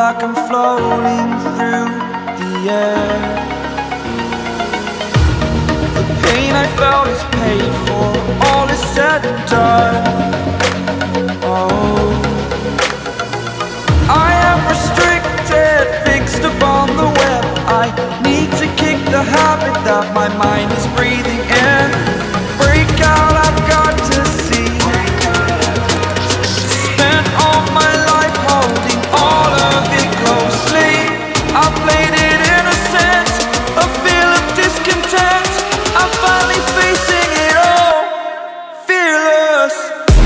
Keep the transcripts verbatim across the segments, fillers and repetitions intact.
like I'm floating through the air. The pain I felt is paid for, all is said and done. Oh, I am restricted, fixed upon the web. I need to kick the habit that my mind is breathing in. Break out, I've got to see. Spent all my life holding all of it closely. I played it innocent, a feel of discontent. I'm finally facing it all, fearless.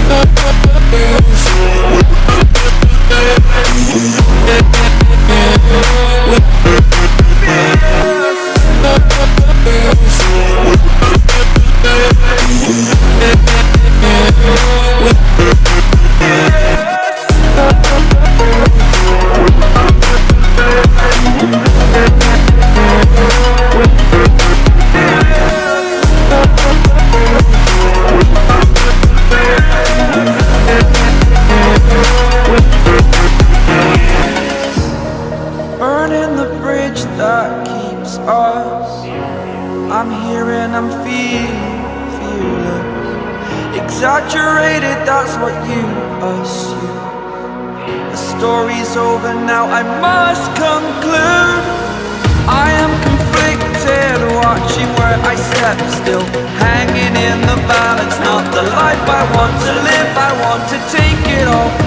Burning the bridge that keeps us. I'm here and I'm feeling fearless. Exaggerated, that's what you assume. The story's over now, I must conclude. I am conflicted, watching where I step still, hanging in the balance. Not the life I want to live, I want to take it all.